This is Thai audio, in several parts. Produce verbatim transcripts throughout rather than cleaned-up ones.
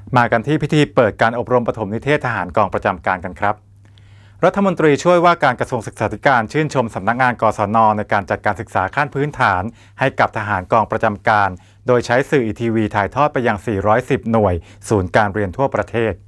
มากันที่พิธีเปิดการอบรมปฐมนิเทศทหารกองประจำการกันครับรัฐมนตรีช่วยว่าการกระทรวงศึกษาธิการชื่นชมสำนักงานกศน.ในการจัดการศึกษาขั้นพื้นฐานให้กับทหารกองประจำการโดยใช้สื่อ อี ที วี ถ่ายทอดไปยัง สี่ร้อยสิบ หน่วยศูนย์การเรียนทั่วประเทศ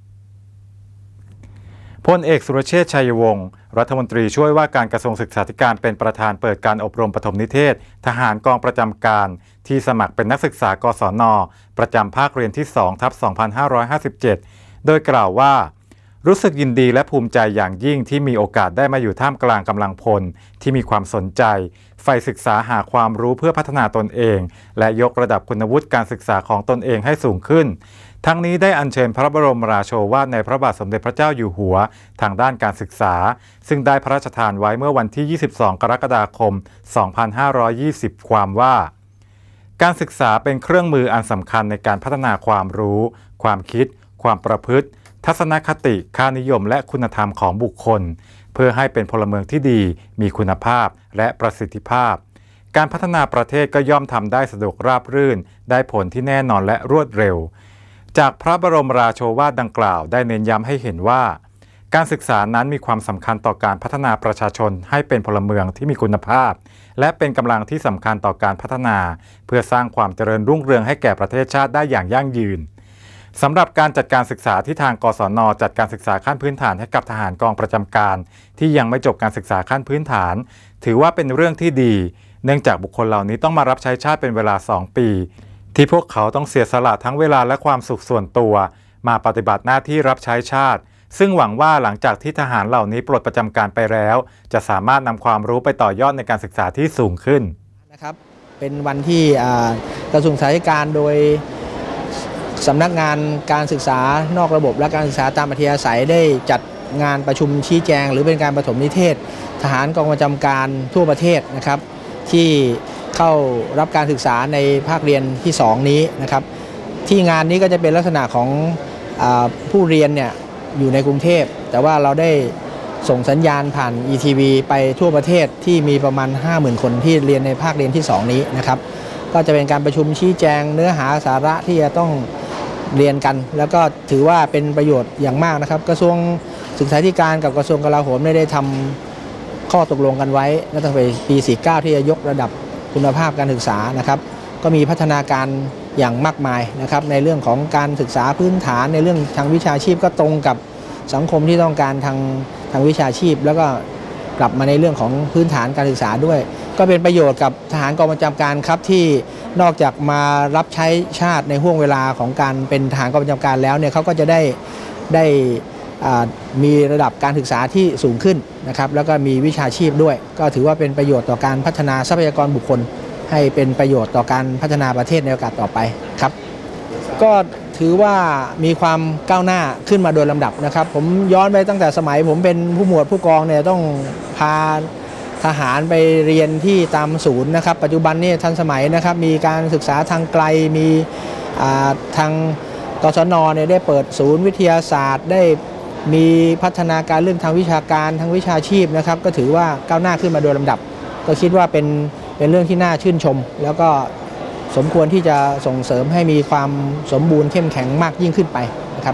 พลเอกสุรเชษฐ์ชัยวงศ์รัฐมนตรีช่วยว่าการกระทรวงศึกษาธิการเป็นประธานเปิดการอบรมปฐมนิเทศทหารกองประจำการที่สมัครเป็นนักศึกษากศน.ประจำภาคเรียนที่ สองทับสองพันห้าร้อยห้าสิบเจ็ด โดยกล่าวว่ารู้สึกยินดีและภูมิใจอย่างยิ่งที่มีโอกาสได้มาอยู่ท่ามกลางกำลังพลที่มีความสนใจใฝ่ศึกษาหาความรู้เพื่อพัฒนาตนเองและยกระดับคุณวุฒิการศึกษาของตนเองให้สูงขึ้นทั้งนี้ได้อัญเชิญพระบรมราโชวาทในพระบาทสมเด็จพระเจ้าอยู่หัวทางด้านการศึกษาซึ่งได้พระราชทานไว้เมื่อวันที่ ยี่สิบสอง กรกฎาคม สองพันห้าร้อยยี่สิบ ความว่าการศึกษาเป็นเครื่องมืออันสำคัญในการพัฒนาความรู้ความคิดความประพฤติทัศนคติค่านิยมและคุณธรรมของบุคคลเพื่อให้เป็นพลเมืองที่ดีมีคุณภาพและประสิทธิภาพการพัฒนาประเทศก็ย่อมทำได้สะดวกราบรื่นได้ผลที่แน่นอนและรวดเร็วจากพระบรมราโชวาทดังกล่าวได้เน้นย้ำให้เห็นว่าการศึกษานั้นมีความสำคัญต่อการพัฒนาประชาชนให้เป็นพลเมืองที่มีคุณภาพและเป็นกำลังที่สำคัญต่อการพัฒนาเพื่อสร้างความเจริญรุ่งเรืองให้แก่ประเทศชาติได้อย่างยั่งยืนสำหรับการจัดการศึกษาที่ทางกศน.จัดการศึกษาขั้นพื้นฐานให้กับทหารกองประจำการที่ยังไม่จบการศึกษาขั้นพื้นฐานถือว่าเป็นเรื่องที่ดีเนื่องจากบุคคลเหล่านี้ต้องมารับใช้ชาติเป็นเวลาสองปีที่พวกเขาต้องเสียสละทั้งเวลาและความสุขส่วนตัวมาปฏิบัติหน้าที่รับใช้ชาติซึ่งหวังว่าหลังจากที่ทหารเหล่านี้ปลดประจำการไปแล้วจะสามารถนำความรู้ไปต่อยอดในการศึกษาที่สูงขึ้นนะครับเป็นวันที่กระทรวงศึกษาธิการโดยสำนักงานการศึกษานอกระบบและการศึกษาตามอัธยาศัยได้จัดงานประชุมชี้แจงหรือเป็นการปฐมนิเทศทหารกองประจำการทั่วประเทศนะครับที่เข้ารับการศึกษาในภาคเรียนที่สองนี้นะครับที่งานนี้ก็จะเป็นลักษณะของผู้เรียนเนี่ยอยู่ในกรุงเทพแต่ว่าเราได้ส่งสัญญาณผ่าน อี ที วี ไปทั่วประเทศที่มีประมาณ ห้าหมื่น คนที่เรียนในภาคเรียนที่สองนี้นะครับก็จะเป็นการประชุมชี้แจงเนื้อหาสาระที่จะต้องเรียนกันแล้วก็ถือว่าเป็นประโยชน์อย่างมากนะครับกระทรวงศึกษาธิการกับกระทรวงกลาโหมได้ทำข้อตกลงกันไว้ตั้งแต่ปีสี่สิบเก้าที่จะยกระดับคุณภาพการศึกษานะครับก็มีพัฒนาการอย่างมากมายนะครับในเรื่องของการศึกษาพื้นฐานในเรื่องทางวิชาชีพก็ตรงกับสังคมที่ต้องการทางทางวิชาชีพแล้วก็กลับมาในเรื่องของพื้นฐานการศึกษาด้วยก็เป็นประโยชน์กับทหารกองประจำการครับที่นอกจากมารับใช้ชาติในห่วงเวลาของการเป็นทหารกองประจำการแล้วเนี่ยเขาก็จะได้ได้มีระดับการศึกษาที่สูงขึ้นนะครับแล้วก็มีวิชาชีพด้วยก็ถือว่าเป็นประโยชน์ต่อการพัฒนาทรัพยากรบุคคลให้เป็นประโยชน์ต่อการพัฒนาประเทศในโอกาสต่อไปครับก็ถือว่ามีความก้าวหน้าขึ้นมาโดยลำดับนะครับผมย้อนไปตั้งแต่สมัยผมเป็นผู้หมวดผู้กองเนี่ยต้องพาทหารไปเรียนที่ตามศูนย์นะครับปัจจุบันนี่ทันสมัยนะครับมีการศึกษาทางไกลมีทางกศน.เนี่ยได้เปิดศูนย์วิทยาศาสตร์ได้มีพัฒนาการเรื่องทางวิชาการทางวิชาชีพนะครับก็ถือว่าก้าวหน้าขึ้นมาโดยลำดับก็คิดว่าเป็นเป็นเรื่องที่น่าชื่นชมแล้วก็สมควรที่จะส่งเสริมให้มีความสมบูรณ์เข้มแข็งมากยิ่งขึ้นไปนะครับ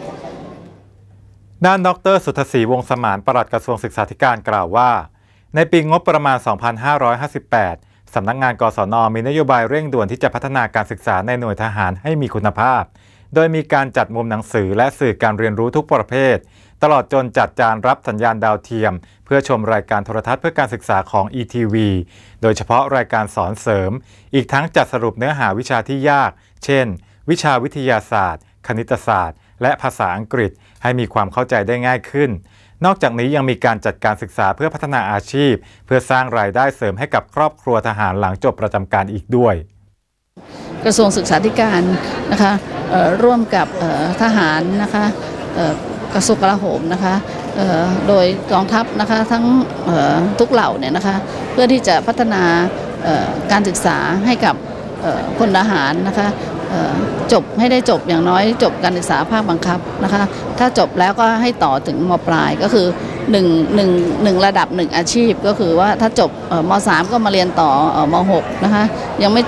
ด้านดร.สุทธศรีวงศ์สมานปลัดกระทรวงศึกษาธิการกล่าวว่าในปีงบประมาณ สองพันห้าร้อยห้าสิบแปด สำนักงานกศน.มีนโยบายเร่งด่วนที่จะพัฒนาการศึกษาในหน่วยทหารให้มีคุณภาพโดยมีการจัดมุมหนังสือและสื่อการเรียนรู้ทุกประเภทตลอดจนจัดจานรับสัญญาณดาวเทียมเพื่อชมรายการโทรทัศน์เพื่อการศึกษาของ อี ที วี โดยเฉพาะรายการสอนเสริมอีกทั้งจัดสรุปเนื้อหาวิชาที่ยากเช่นวิชาวิทยาศาสตร์คณิตศาสตร์และภาษาอังกฤษให้มีความเข้าใจได้ง่ายขึ้นนอกจากนี้ยังมีการจัดการศึกษาเพื่อพัฒนาอาชีพเพื่อสร้างรายได้เสริมให้กับครอบครัวทหารหลังจบประจำการอีกด้วยกระทรวงศึกษาธิการนะคะร่วมกับทหารนะคะกระทรวงกลาโหมนะคะโดยกองทัพนะคะทั้งทุกเหล่าเนี่ยนะคะเพื่อที่จะพัฒนาการศึกษาให้กับพลทหารนะคะจบให้ได้จบอย่างน้อยจบการศึกษาภาคบังคับนะคะถ้าจบแล้วก็ให้ต่อถึงม.ปลายก็คือหนึ่ง หนึ่ง หนึ่งระดับหนึ่งอาชีพก็คือว่าถ้าจบม.สาม ก็มาเรียนต่อม.หก นะคะยังไม่จบ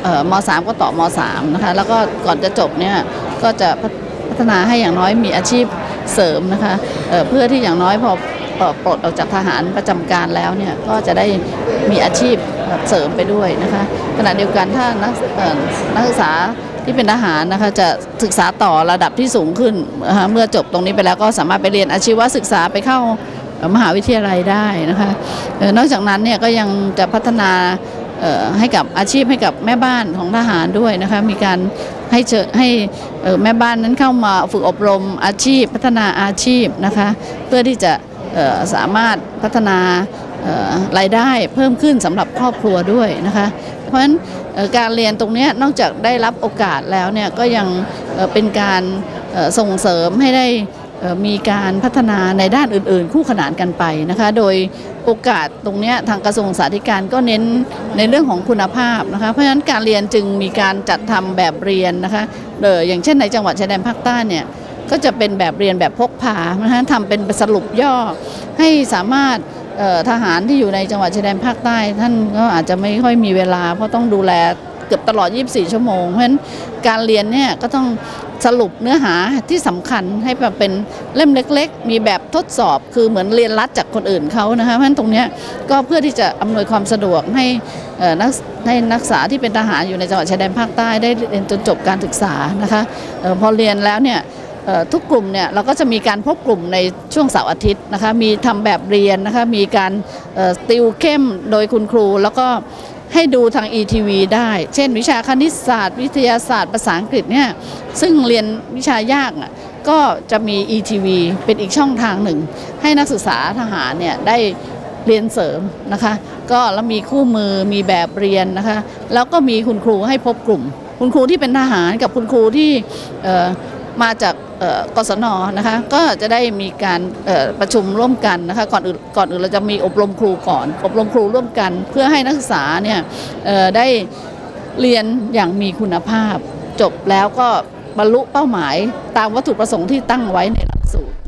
ม.สาม ก็ต่อม.สาม นะคะแล้วก็ก่อนจะจบเนี่ยก็จะพัฒนาให้อย่างน้อยมีอาชีพเสริมนะคะเอ่อเพื่อที่อย่างน้อยพอปลดออกจากทหารประจำการแล้วเนี่ยก็จะได้มีอาชีพเสริมไปด้วยนะคะขณะเดียวกันถ้านักนักศึกษาที่เป็นทหารนะคะจะศึกษาต่อระดับที่สูงขึ้นเมื่อจบตรงนี้ไปแล้วก็สามารถไปเรียนอาชีวศึกษาไปเข้ามหาวิทยาลัยได้นะคะนอกจากนั้นเนี่ยก็ยังจะพัฒนาให้กับอาชีพให้กับแม่บ้านของทหารด้วยนะคะมีการให้เจอให้แม่บ้านนั้นเข้ามาฝึกอบรมอาชีพพัฒนาอาชีพนะคะเพื่อที่จะสามารถพัฒนารายได้เพิ่มขึ้นสำหรับครอบครัวด้วยนะคะเพราะฉะนั้นการเรียนตรงนี้นอกจากได้รับโอกาสแล้วเนี่ยก็ยังเป็นการส่งเสริมให้ได้มีการพัฒนาในด้านอื่นๆคู่ขนานกันไปนะคะโดยโอกาสตรงนี้ทางกระทรวงศึกษาธิการก็เน้นในเรื่องของคุณภาพนะคะเพราะฉะนั้นการเรียนจึงมีการจัดทำแบบเรียนนะคะเอออย่างเช่นในจังหวัดชายแดนภาคใต้เนี่ยก็จะเป็นแบบเรียนแบบพกพานะคะทำเป็นสรุปย่อให้สามารถทหารที่อยู่ในจังหวัดชายแดนภาคใต้ท่านก็อาจจะไม่ค่อยมีเวลาเพราะต้องดูแลเกือบตลอดยี่สิบสี่ชั่วโมงเพราะฉะนั้นการเรียนเนี่ยก็ต้องสรุปเนื้อหาที่สำคัญให้แบบเป็นเล่มเล็กๆมีแบบทดสอบคือเหมือนเรียนรัดจากคนอื่นเขานะคะเพราะฉะนั้นตรงนี้ก็เพื่อที่จะอำนวยความสะดวกให้นักให้นักศึกษาที่เป็นทหารอยู่ในจังหวัดชายแดนภาคใต้ได้เรียนจนจบการศึกษานะคะพอเรียนแล้วเนี่ยทุกกลุ่มเนี่ยเราก็จะมีการพบกลุ่มในช่วงเสาร์อาทิตย์นะคะมีทำแบบเรียนนะคะมีการติวเข้มโดยคุณครูแล้วก็ให้ดูทาง อี ที วี ได้เช่นวิชาคณิตศาสตร์วิทยาศาสตร์ภาษาอังกฤษเนี่ยซึ่งเรียนวิชายากก็จะมี อี ที วี เป็นอีกช่องทางหนึ่งให้นักศึกษาทหารเนี่ยได้เรียนเสริมนะคะก็แล้วมีคู่มือมีแบบเรียนนะคะแล้วก็มีคุณครูให้พบกลุ่มคุณครูที่เป็นทหารกับคุณครูที่มาจากกศน.นะคะก็จะได้มีการประชุมร่วมกันนะคะก่อนอื่นก่อนอื่นเราจะมีอบรมครูก่อนอบรมครูร่วมกันเพื่อให้นักศึกษาเนี่ยได้เรียนอย่างมีคุณภาพจบแล้วก็บรรลุเป้าหมายตามวัตถุประสงค์ที่ตั้งไว้ในหลักสูตร